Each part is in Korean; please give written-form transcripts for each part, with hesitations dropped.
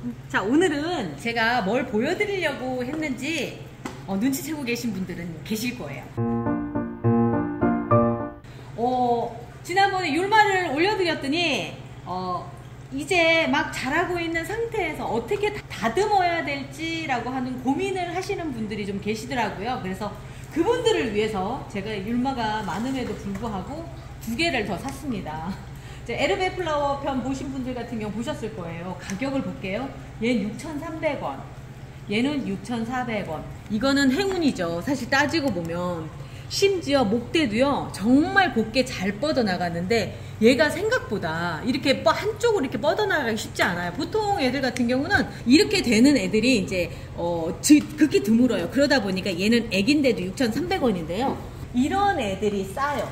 자, 오늘은 제가 뭘 보여드리려고 했는지 눈치채고 계신 분들은 계실 거예요. 지난번에 율마를 올려드렸더니 이제 막 자라고 있는 상태에서 어떻게 다듬어야 될지라고 하는 고민을 하시는 분들이 좀 계시더라고요. 그래서 그분들을 위해서 제가 율마가 많음에도 불구하고 2개를 더 샀습니다. 에르베 플라워 편 보신 분들 같은 경우 보셨을 거예요. 가격을 볼게요. 얘는 6,300원, 얘는 6,400원. 이거는 행운이죠. 사실 따지고 보면. 심지어 목대도요 정말 곱게 잘 뻗어나가는데 얘가 생각보다 이렇게 한쪽으로 이렇게 뻗어나가기 쉽지 않아요. 보통 애들 같은 경우는 이렇게 되는 애들이 이제 극히 드물어요. 그러다 보니까 얘는 애긴데도 6,300원인데요 이런 애들이 싸요.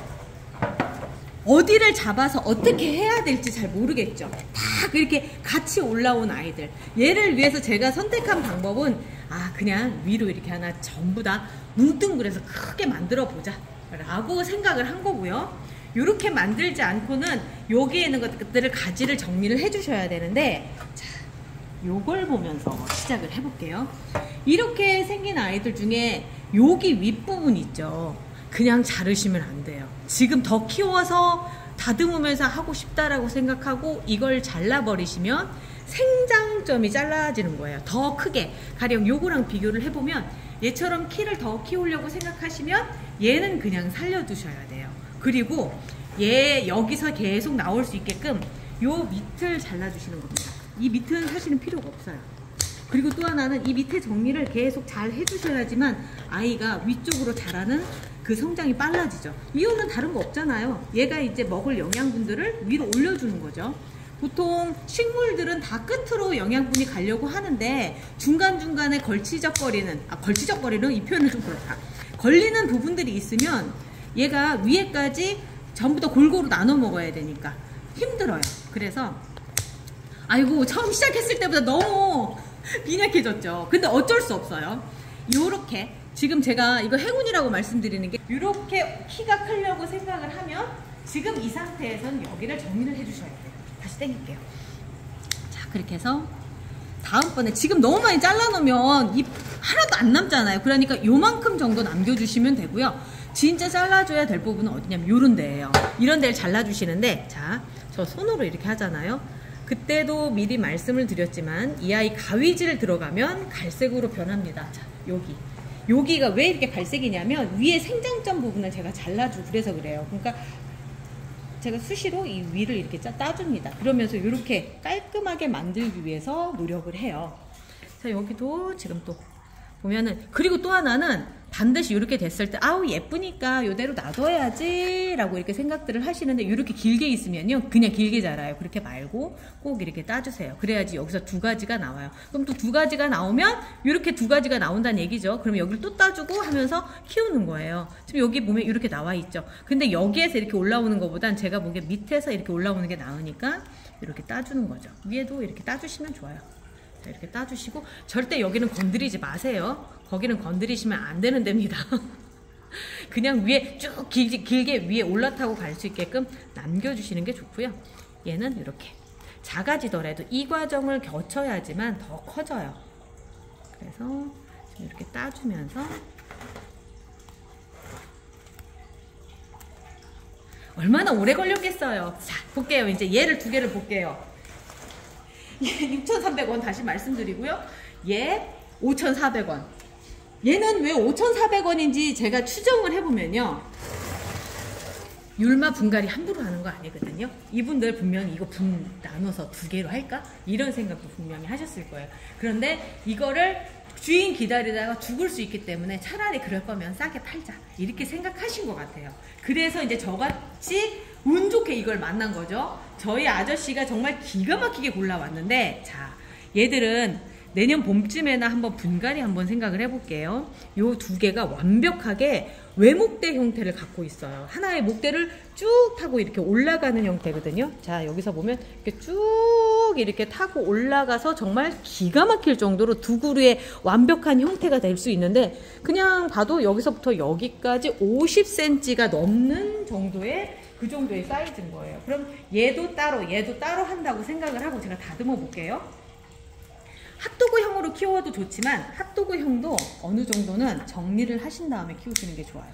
어디를 잡아서 어떻게 해야 될지 잘 모르겠죠. 딱 이렇게 같이 올라온 아이들, 얘를 위해서 제가 선택한 방법은 그냥 위로 이렇게 하나 전부 다 뭉뚱그려서 크게 만들어 보자 라고 생각을 한 거고요. 이렇게 만들지 않고는 여기에 있는 것들을 가지를 정리를 해 주셔야 되는데, 자, 요걸 보면서 시작을 해 볼게요. 이렇게 생긴 아이들 중에 여기 윗부분 있죠, 그냥 자르시면 안 돼요. 지금 더 키워서 다듬으면서 하고 싶다라고 생각하고 이걸 잘라버리시면 생장점이 잘라지는 거예요. 더 크게. 가령 요거랑 비교를 해보면 얘처럼 키를 더 키우려고 생각하시면 얘는 그냥 살려두셔야 돼요. 그리고 얘 여기서 계속 나올 수 있게끔 요 밑을 잘라주시는 겁니다. 이 밑은 사실은 필요가 없어요. 그리고 또 하나는 이 밑에 정리를 계속 잘 해주셔야지만 아이가 위쪽으로 자라는 그 성장이 빨라지죠. 이유는 다른 거 없잖아요. 얘가 이제 먹을 영양분들을 위로 올려주는 거죠. 보통 식물들은 다 끝으로 영양분이 가려고 하는데 중간중간에 걸치적거리는 이 표현은 좀 그렇다. 걸리는 부분들이 있으면 얘가 위에까지 전부 다 골고루 나눠 먹어야 되니까 힘들어요. 그래서 처음 시작했을 때보다 너무 빈약해졌죠. 근데 어쩔 수 없어요. 요렇게 지금 제가 이거 행운이라고 말씀드리는 게, 이렇게 키가 크려고 생각을 하면 지금 이 상태에서는 여기를 정리를 해주셔야 돼요. 다시 당길게요. 자, 그렇게 해서 다음번에 지금 너무 많이 잘라놓으면 잎 하나도 안 남잖아요. 그러니까 요만큼 정도 남겨주시면 되고요. 진짜 잘라줘야 될 부분은 어디냐면 요런 데예요. 이런 데를 잘라주시는데, 자, 저 손으로 이렇게 하잖아요. 그때도 미리 말씀을 드렸지만 이 아이 가위질 들어가면 갈색으로 변합니다. 자, 여기가 왜 이렇게 갈색이냐면 위에 생장점 부분을 제가 잘라주고 그래서 그래요. 그러니까 제가 수시로 이 위를 이렇게 따줍니다. 그러면서 이렇게 깔끔하게 만들기 위해서 노력을 해요. 자, 여기도 지금 또 보면은, 그리고 또 하나는 반드시 이렇게 됐을 때 예쁘니까 이대로 놔둬야지 라고 이렇게 생각들을 하시는데, 이렇게 길게 있으면요 그냥 길게 자라요. 그렇게 말고 꼭 이렇게 따주세요. 그래야지 여기서 2가지가 나와요. 그럼 또 2가지가 나오면 이렇게 2가지가 나온다는 얘기죠. 그러면 여기를 또 따주고 하면서 키우는 거예요. 지금 여기 보면 이렇게 나와 있죠. 근데 여기에서 이렇게 올라오는 것보단 제가 보기에 밑에서 이렇게 올라오는 게 나으니까 이렇게 따주는 거죠. 위에도 이렇게 따주시면 좋아요. 자, 이렇게 따주시고 절대 여기는 건드리지 마세요. 거기는 건드리시면 안 되는 데입니다. 그냥 위에 쭉 길게 위에 올라타고 갈 수 있게끔 남겨주시는 게 좋고요. 얘는 이렇게 작아지더라도 이 과정을 거쳐야지만 더 커져요. 그래서 지금 이렇게 따주면서 얼마나 오래 걸렸겠어요. 자, 볼게요. 이제 얘를 2개를 볼게요. 얘 6,300원 다시 말씀드리고요. 얘 5,400원. 얘는 왜 5,400원인지 제가 추정을 해보면요, 율마 분갈이 함부로 하는 거 아니거든요. 이분들 분명히 이거 나눠서 2개로 할까? 이런 생각도 분명히 하셨을 거예요. 그런데 이거를 주인 기다리다가 죽을 수 있기 때문에 차라리 그럴 거면 싸게 팔자, 이렇게 생각하신 것 같아요. 그래서 이제 저같이 운 좋게 이걸 만난 거죠. 저희 아저씨가 정말 기가 막히게 골라왔는데, 자, 얘들은 내년 봄쯤에나 한번 분갈이 한번 생각을 해볼게요. 요 2개가 완벽하게 외목대 형태를 갖고 있어요. 하나의 목대를 쭉 타고 이렇게 올라가는 형태거든요. 자, 여기서 보면 이렇게 쭉 이렇게 타고 올라가서 정말 기가 막힐 정도로 2그루의 완벽한 형태가 될 수 있는데, 그냥 봐도 여기서부터 여기까지 50cm가 넘는 정도의 그 정도의 사이즈인 거예요. 그럼 얘도 따로 한다고 생각을 하고 제가 다듬어 볼게요. 핫도그형으로 키워도 좋지만 핫도그형도 어느 정도는 정리를 하신 다음에 키우시는 게 좋아요.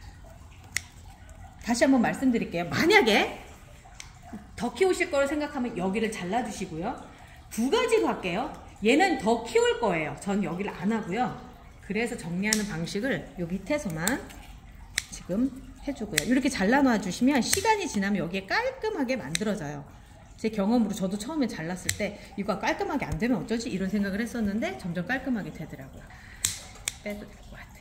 다시 한번 말씀드릴게요. 만약에 더 키우실 거를 생각하면 여기를 잘라주시고요. 두 가지로 할게요. 얘는 더 키울 거예요. 전 여기를 안 하고요. 그래서 정리하는 방식을 요 밑에서만 지금 해주고요. 이렇게 잘라놔 주시면 시간이 지나면 여기에 깔끔하게 만들어져요. 제 경험으로 저도 처음에 잘랐을 때 이거 깔끔하게 안 되면 어쩌지? 이런 생각을 했었는데 점점 깔끔하게 되더라고요. 빼도 될 것 같아.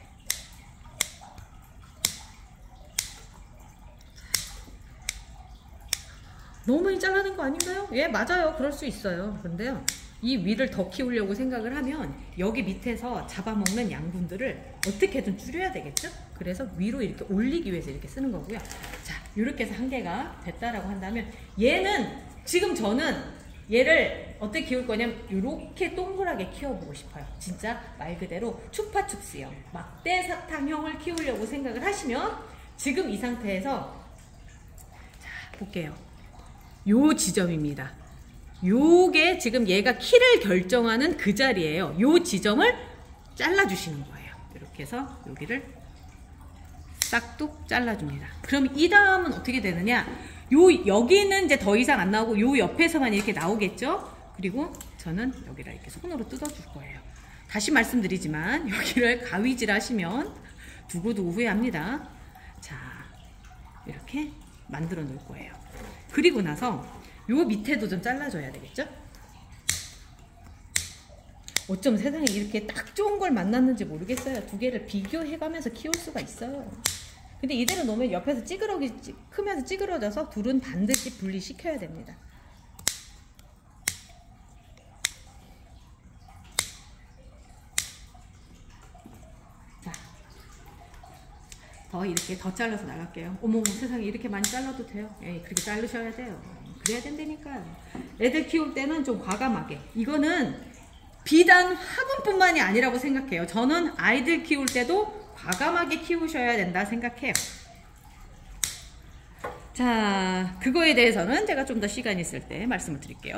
너무 많이 잘라낸 거 아닌가요? 예, 맞아요. 그럴 수 있어요. 근데요, 이 위를 더 키우려고 생각을 하면 여기 밑에서 잡아먹는 양분들을 어떻게든 줄여야 되겠죠? 그래서 위로 이렇게 올리기 위해서 이렇게 쓰는 거고요. 자, 이렇게 해서 한 개가 됐다라고 한다면 얘는 지금 저는 얘를 어떻게 키울 거냐면 이렇게 동그랗게 키워보고 싶어요. 진짜 말 그대로 추파춥스형, 막대사탕형을 키우려고 생각을 하시면 지금 이 상태에서 자, 볼게요. 요 지점입니다. 요게 지금 얘가 키를 결정하는 그 자리예요. 요 지점을 잘라주시는 거예요. 이렇게 해서 여기를 싹둑 잘라줍니다. 그럼 이 다음은 어떻게 되느냐? 여기는 이제 더 이상 안 나오고 요 옆에서만 이렇게 나오겠죠? 그리고 저는 여기를 이렇게 손으로 뜯어줄 거예요. 다시 말씀드리지만 여기를 가위질 하시면 두고두고 후회합니다. 자, 이렇게 만들어 놓을 거예요. 그리고 나서 요 밑에도 좀 잘라줘야 되겠죠? 어쩜 세상에 이렇게 딱 좋은 걸 만났는지 모르겠어요. 두 개를 비교해가면서 키울 수가 있어요. 근데 이대로 놓으면 옆에서 크면서 찌그러져서 둘은 반드시 분리시켜야 됩니다. 자, 이렇게 더 잘라서 나갈게요. 어머, 세상에 이렇게 많이 잘라도 돼요? 예, 그렇게 자르셔야 돼요. 그래야 된다니까요. 애들 키울 때는 좀 과감하게. 이거는 비단 화분뿐만이 아니라고 생각해요. 저는 아이들 키울 때도 과감하게 키우셔야 된다 생각해요. 자, 그거에 대해서는 제가 좀 더 시간 있을 때 말씀을 드릴게요.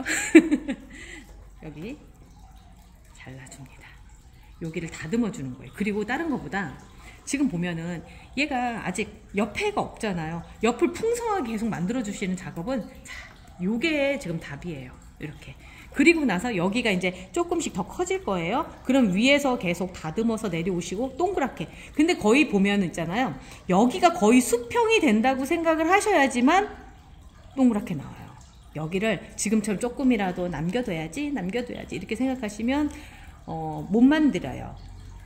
여기 잘라줍니다. 여기를 다듬어 주는 거예요. 그리고 다른 것보다 지금 보면은 얘가 아직 옆에가 없잖아요. 옆을 풍성하게 계속 만들어 주시는 작업은 자, 요게 지금 답이에요. 이렇게. 그리고 나서 여기가 이제 조금씩 더 커질 거예요. 그럼 위에서 계속 다듬어서 내려오시고 동그랗게. 근데 거의 보면 있잖아요. 여기가 거의 수평이 된다고 생각을 하셔야지만 동그랗게 나와요. 여기를 지금처럼 조금이라도 남겨둬야지 이렇게 생각하시면 못 만들어요.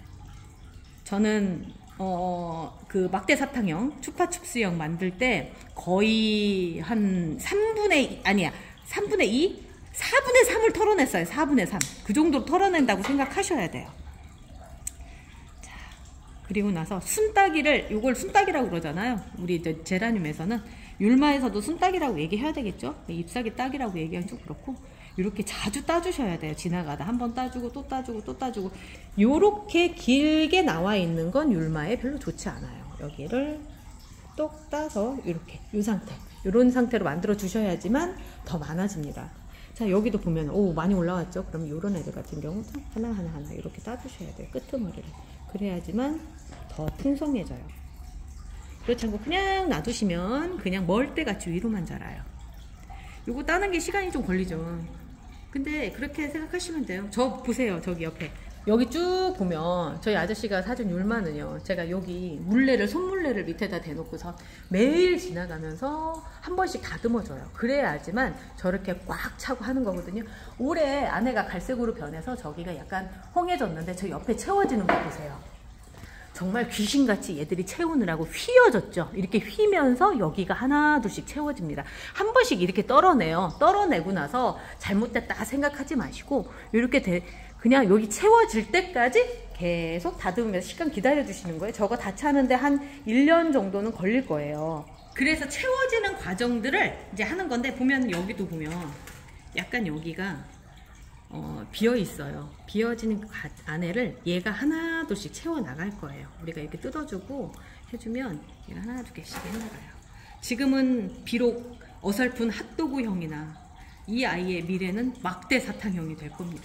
저는 그 막대사탕형, 추파춥스형 만들 때 거의 한 3분의 2? 4분의 3을 털어냈어요. 4분의 3. 그 정도로 털어낸다고 생각하셔야 돼요. 자, 그리고 나서 순따기를, 요걸 순따기라고 그러잖아요. 우리 이제 제라늄에서는, 율마에서도 순따기라고 얘기해야 되겠죠? 잎사귀 따기라고 얘기하면 좀 그렇고, 이렇게 자주 따주셔야 돼요. 지나가다 한 번 따주고 또 따주고 또 따주고. 요렇게 길게 나와 있는 건 율마에 별로 좋지 않아요. 여기를 똑 따서 이렇게 요 상태, 요런 상태로 만들어 주셔야지만 더 많아집니다. 자, 여기도 보면 오, 많이 올라왔죠? 그럼 요런 애들 같은 경우 하나하나 이렇게 따주셔야 돼요. 끄트머리를. 그래야지만 더 풍성해져요. 그렇지 않고 그냥 놔두시면 그냥 멀대같이 위로만 자라요. 요거 따는 게 시간이 좀 걸리죠. 근데 그렇게 생각하시면 돼요. 저 보세요. 저기 옆에. 여기 쭉 보면 저희 아저씨가 사준 율마는요. 제가 여기 손물레를 밑에다 대놓고서 매일 지나가면서 한 번씩 다듬어줘요. 그래야지만 저렇게 꽉 차고 하는 거거든요. 올해 아내가 갈색으로 변해서 저기가 약간 홍해졌는데 저 옆에 채워지는 거 보세요. 정말 귀신같이 얘들이 채우느라고 휘어졌죠. 이렇게 휘면서 여기가 하나 둘씩 채워집니다. 한 번씩 이렇게 떨어내요. 떨어내고 나서 잘못됐다 생각하지 마시고 이렇게 그냥 여기 채워질 때까지 계속 다듬으면서 시간 기다려 주시는 거예요. 저거 다 차는데 한 1년 정도는 걸릴 거예요. 그래서 채워지는 과정들을 이제 하는 건데, 보면 여기도 보면 약간 여기가 비어 있어요. 비어지는 안에를 얘가 하나 둘씩 채워 나갈 거예요. 우리가 이렇게 뜯어주고 해주면 얘가 하나 두 개씩 해나가요. 지금은 비록 어설픈 핫도그형이나 이 아이의 미래는 막대사탕형이 될 겁니다.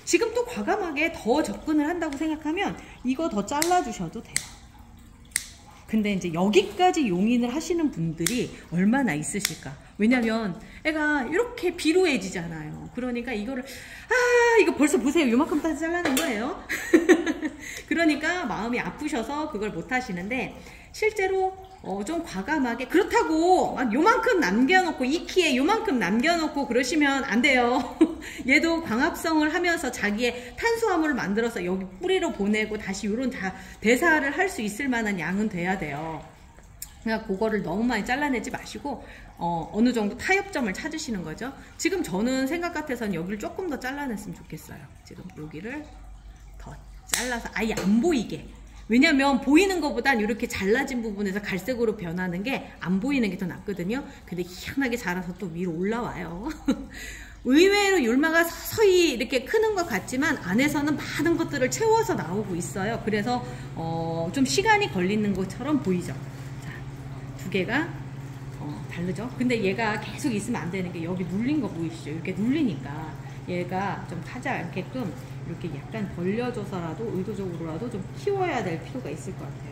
지금 또 과감하게 더 접근을 한다고 생각하면 이거 더 잘라주셔도 돼요. 근데 이제 여기까지 용인을 하시는 분들이 얼마나 있으실까? 왜냐면 애가 이렇게 비루해지잖아요. 그러니까 이거를 이거 벌써 보세요. 요만큼까지 잘라낸 거예요. 그러니까 마음이 아프셔서 그걸 못 하시는데, 실제로 좀 과감하게, 그렇다고 막 요만큼 남겨놓고, 이 키에 요만큼 남겨놓고 그러시면 안 돼요. 얘도 광합성을 하면서 자기의 탄수화물을 만들어서 여기 뿌리로 보내고 다시 요런 대사를 할 수 있을 만한 양은 돼야 돼요. 그러니까 그거를 너무 많이 잘라내지 마시고 어느 정도 타협점을 찾으시는 거죠. 지금 저는 생각 같아서는 여기를 조금 더 잘라냈으면 좋겠어요. 지금 여기를 더 잘라서 아예 안 보이게. 왜냐면 보이는 것보단 이렇게 잘라진 부분에서 갈색으로 변하는 게 안 보이는 게 더 낫거든요. 근데 희한하게 자라서 또 위로 올라와요. 의외로 율마가 서서히 이렇게 크는 것 같지만 안에서는 많은 것들을 채워서 나오고 있어요. 그래서 좀 시간이 걸리는 것처럼 보이죠. 자, 두 개가 다르죠. 근데 얘가 계속 있으면 안 되는 게 여기 눌린 거 보이시죠? 이렇게 눌리니까 얘가 좀 타지 않게끔 이렇게 약간 벌려줘서라도 의도적으로라도 좀 키워야 될 필요가 있을 것 같아요.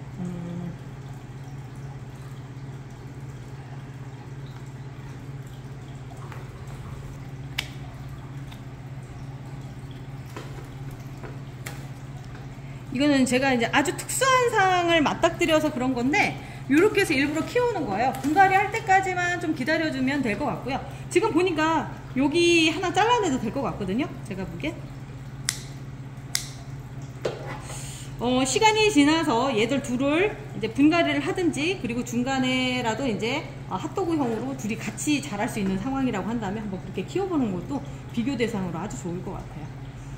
이거는 제가 이제 아주 특수한 상을 맞닥뜨려서 그런 건데, 이렇게 해서 일부러 키우는 거예요. 분갈이 할 때까지만 좀 기다려주면 될 것 같고요. 지금 보니까 여기 하나 잘라내도 될 것 같거든요. 제가 보기엔. 시간이 지나서 얘들 둘을 이제 분갈이를 하든지, 그리고 중간에라도 이제 핫도그형으로 둘이 같이 자랄 수 있는 상황이라고 한다면 한번 그렇게 키워보는 것도 비교 대상으로 아주 좋을 것 같아요.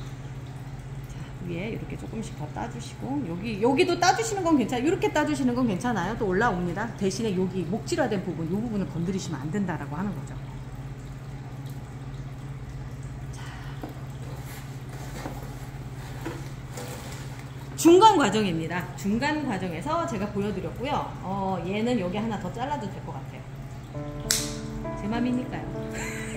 위에 이렇게 조금씩 더 따주시고, 여기도 따주시는 건 괜찮아요. 이렇게 따주시는 건 괜찮아요. 또 올라옵니다. 대신에 여기 목질화된 부분, 이 부분을 건드리시면 안 된다라고 하는 거죠. 자. 중간 과정입니다. 중간 과정에서 제가 보여드렸고요. 얘는 여기 하나 더 잘라도 될 것 같아요. 제 맘이니까요.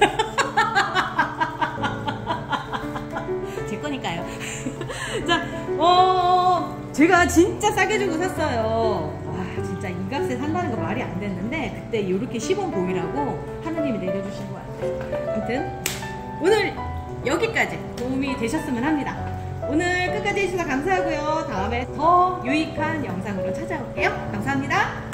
제 거니까요. 자, 제가 진짜 싸게 주고 샀어요. 와, 진짜 이 값에 산다는 거 말이 안 됐는데, 그때 이렇게 시범 보이라고 하느님이 내려주신 것 같아요. 아무튼 오늘 여기까지 도움이 되셨으면 합니다. 오늘 끝까지 해주셔서 감사하고요. 다음에 더 유익한 영상으로 찾아올게요. 감사합니다.